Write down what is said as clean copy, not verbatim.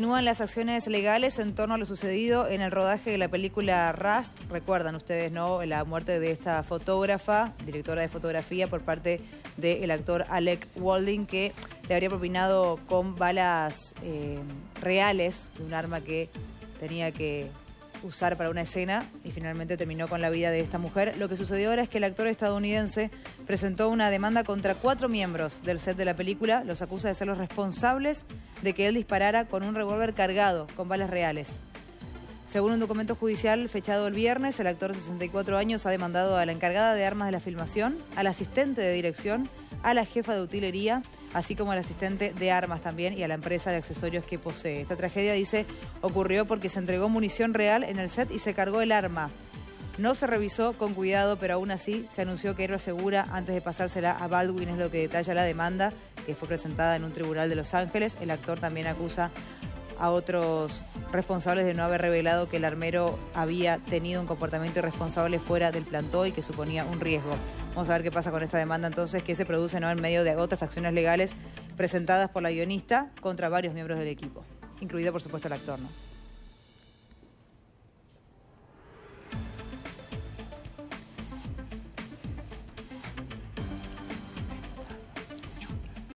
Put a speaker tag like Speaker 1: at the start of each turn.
Speaker 1: Continúan las acciones legales en torno a lo sucedido en el rodaje de la película Rust. Recuerdan ustedes, ¿no?, la muerte de esta fotógrafa, directora de fotografía, por parte del actor Alec Baldwin, que le habría propinado con balas reales de un arma que tenía que usar para una escena, y finalmente terminó con la vida de esta mujer. Lo que sucedió ahora es que el actor estadounidense presentó una demanda contra 4 miembros del set de la película. Los acusa de ser los responsables de que él disparara con un revólver cargado con balas reales. Según un documento judicial fechado el viernes, el actor de 64 años ha demandado a la encargada de armas de la filmación, al asistente de dirección, a la jefa de utilería, así como al asistente de armas también y a la empresa de accesorios que posee. Esta tragedia, dice, ocurrió porque se entregó munición real en el set y se cargó el arma. No se revisó con cuidado, pero aún así se anunció que era segura antes de pasársela a Baldwin, es lo que detalla la demanda, que fue presentada en un tribunal de Los Ángeles. El actor también acusa a otros responsables de no haber revelado que el armero había tenido un comportamiento irresponsable fuera del plantón y que suponía un riesgo. Vamos a ver qué pasa con esta demanda entonces, que se produce, ¿no?, en medio de otras acciones legales presentadas por la guionista contra varios miembros del equipo, incluido por supuesto el actor, ¿no?